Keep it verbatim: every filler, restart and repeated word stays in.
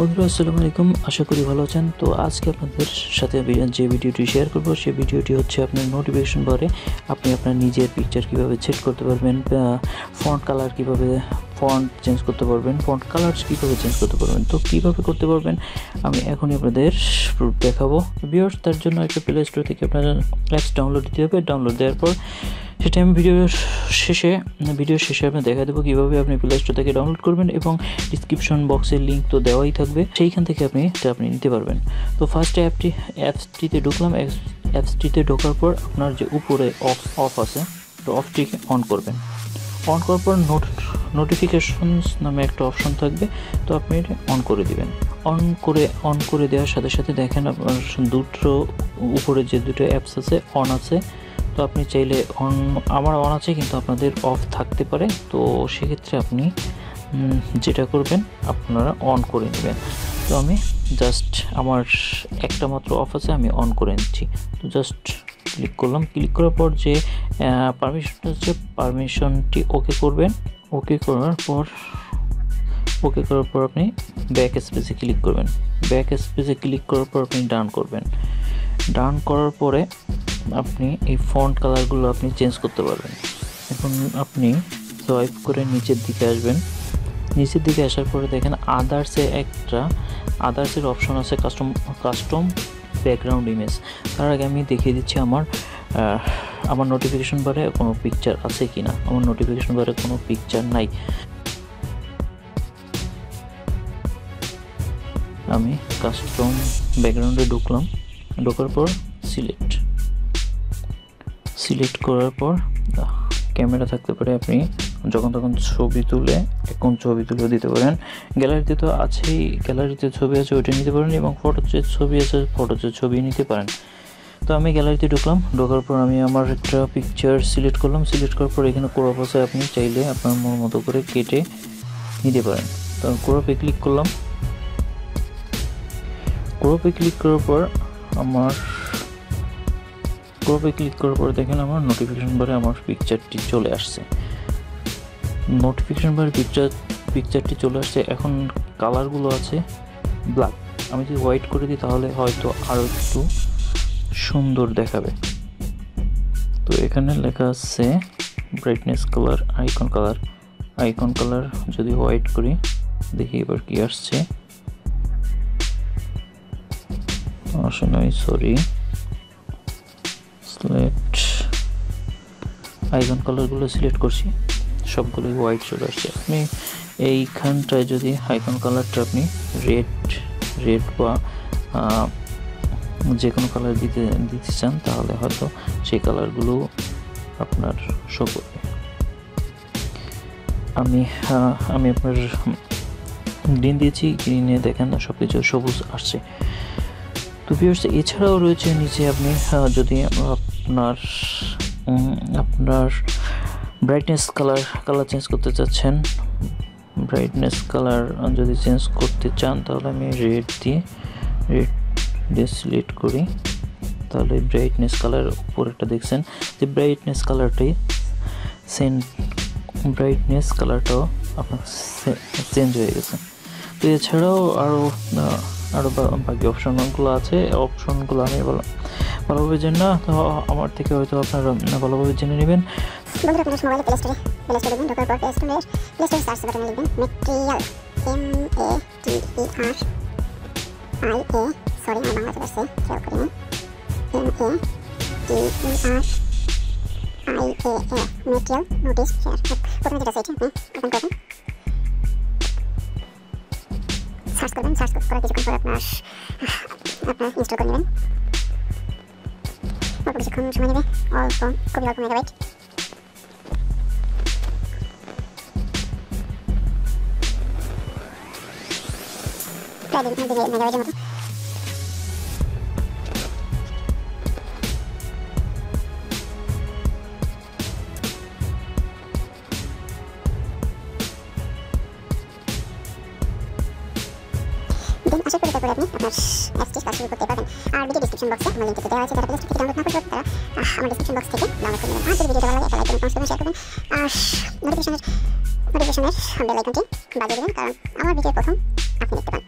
বন্ধুরা আসসালামু আলাইকুম, আশা করি ভালো আছেন। তো আজকে আপনাদের সাথে যে ভিডিওটি শেয়ার করব সেই ভিডিওটি হচ্ছে আপনার নোটিফিকেশন বারে আপনি আপনার নিজের পিকচার কিভাবে সেট করতে পারবেন, ফন্ট কালার কিভাবে ফন্ট চেঞ্জ করতে পারবেন, ফন্ট কালার কীভাবে চেঞ্জ করতে পারবেন। তো কীভাবে করতে পারবেন আমি এখনই আপনাদের দেখাবো। ভিউয়ার্স, তার জন্য একটা প্লে স্টোর থেকে আপনারা অ্যাপস ডাউনলোড দিতে হবে। ডাউনলোড দেওয়ার পর সেটা আমি ভিডিওর শেষে ভিডিওর শেষে আপনি দেখা দেবো কীভাবে আপনি প্লে স্টোর থেকে ডাউনলোড করবেন, এবং ডিসক্রিপশন বক্সের লিঙ্ক তো দেওয়াই থাকবে, সেইখান থেকে আপনি এটা আপনি নিতে পারবেন। তো ফার্স্টে অ্যাপটি অ্যাপসটিতে ঢুকলাম। অ্যাপসটিতে ঢোকার পর আপনার যে উপরে অফ অফ আছে, তো অফটিকে অন করবেন। অন করার পর নোট নোটিফিকেশনস নামে একটা অপশন থাকবে, তো আপনি এটা অন করে দিবেন। অন করে অন করে দেওয়ার সাথে সাথে দেখেন আপনার দুটো উপরে যে দুটো অ্যাপস আছে অন আছে। তো আপনি চাইলে অন, আমার অন আছে কিন্তু আপনাদের অফ থাকতে পারে। তো সেক্ষেত্রে আপনি যেটা করবেন আপনারা অন করে নেবেন। তো আমি জাস্ট আমার একটা মাত্র অফ আছে, আমি অন করে নিচ্ছি। তো জাস্ট ক্লিক করলাম। ক্লিক করার পর যে পারমিশনটা হচ্ছে পারমিশনটি ওকে করবেন। ওকে করার পর ওকে করার পর আপনি ব্যাক স্পেসে ক্লিক করবেন। ব্যাক স্পেসে ক্লিক করার পর আপনি ডান করবেন। ডান করার পরে আপনি এই ফন্ট কালারগুলো আপনি চেঞ্জ করতে পারবেন। এখন আপনি সোয়াইপ করে নিচের দিকে আসবেন। নিচের দিকে আসার পরে দেখেন আদার্সে একটা আদার্সের অপশন আছে, কাস্টম কাস্টম ব্যাকগ্রাউন্ড ইমেজ। তার আগে আমি দেখিয়ে দিচ্ছি আমার আমার নোটিফিকেশন বারে কোনো পিকচার আছে কি না। আমার নোটিফিকেশন বারে কোনো পিকচার নাই। আমি কাস্টম ব্যাকগ্রাউন্ডে ঢুকলাম। ঢোকার পর সিলেক্ট সিলেক্ট করার পর ক্যামেরা থাকতে পারে, আপনি যখন তখন ছবি তুলে এখন ছবি তুলে দিতে পারেন। গ্যালারিতে তো আছেই, গ্যালারিতে ছবি আছে ওইটা নিতে পারেন, এবং ফটো যে ছবি আছে ফটো যে ছবি নিতে পারেন। তো আমি গ্যালারিতে ঢুকলাম। ঢোকার পর আমি আমার একটা পিকচার সিলেক্ট করলাম। সিলেক্ট করার পর এখানে ক্রপ আছে, আপনি চাইলে আপনার মন মতো করে কেটে নিতে পারেন। তো ক্রপে ক্লিক করলাম। ক্রপে ক্লিক করার পর আমার ক্রপে ক্লিক করার পর দেখেন আমার নোটিফিকেশন বারে আমার পিকচারটি চলে আসছে। নোটিফিকেশন বারে পিকচার পিকচারটি চলে আসছে। এখন কালারগুলো আছে ব্ল্যাক। আমি যদি হোয়াইট করে দিই তাহলে হয়তো আরও একটু সুন্দর দেখাবে। তো এখানে লেখা আছে brightness colour, icon colour. Icon colour যদি হোয়াইট করি, দেখি এবার কি আসছে। আসলে সরি সিলেক্ট আইকন কালারগুলো সিলেক্ট করছি, সবগুলোই হোয়াইট চলে আসছে। আপনি এইখানটায় যদি আইকন কালারটা আপনি রেড রেড বা যে কোনো কালার দিতে দিতে চান তাহলে হয়তো সেই কালারগুলো আপনার শো করবে। আমি আমি আপনার গ্রিন দিয়েছি, গ্রিনে দেখেন সব কিছু সবুজ আসছে। তো ভিউয়ার্স, এছাড়াও রয়েছে নিচে আপনি যদি আপনার আপনার ব্রাইটনেস কালার কালার চেঞ্জ করতে চাচ্ছেন, ব্রাইটনেস কালার যদি চেঞ্জ করতে চান তাহলে আমি রেড দিয়ে রেড দিয়ে সিলেক্ট করি। তাহলে ব্রাইটনেস কালার উপরেটা দেখছেন যে ব্রাইটনেস কালারটাই সেন ব্রাইটনেস কালারটাও আপনার চেঞ্জ হয়ে গেছে। তো এছাড়াও আরও আরও বাকি অপশনগুলো আছে। অপশনগুলো আমি ভালোভাবে জেনে না, তো আমার থেকে হয়তো আপনারা ভালোভাবে জেনে নেবেন। বন্ধুরা, আপনারা মোবাইলে প্লে স্টোরে প্লে স্টোরে যাবেন। ঢোকার পর প্লে স্টোরে প্লে স্টোরে সার্চ বাটনে লিখবেন material, M A T E R I A sorry আমার বাংলা চলে আসছে, খেয়াল করিনি, M A T E R I A A material notice share. প্রথমে যেটা আছে এটা আপনি ওপেন করবেন, সার্চ করবেন। সার্চ করার কিছুক্ষণ পরে আপনার আপনার ইনস্টল করে নেবেন। অল্প কিছুক্ষণ সময় নেবে, অল্প খুবই অল্প মেগাবাইট। প্রায় দুই মেগাবাইটের মতো। আশা করি তারপরে আপনি আপনার অ্যাপসটি কাজ শুরু করতে পারবেন। আর ভিডিও ডিসক্রিপশন বক্সে আমার লিঙ্কটি দেওয়া আছে, যারা প্লে স্টোর থেকে ডাউনলোড না করতে তারা আমার ডিসক্রিপশন বক্স থেকে ডাউনলোড করে নেবেন। আর যদি ভিডিওটা ভালো লাগে একটা লাইক করবেন, কমেন্ট করবেন, শেয়ার করবেন, আর নোটিফিকেশনের নোটিফিকেশনের বেল আইকনটি বাজিয়ে দেবেন, কারণ আমার ভিডিওর প্রথম আপনি দেখতে পান।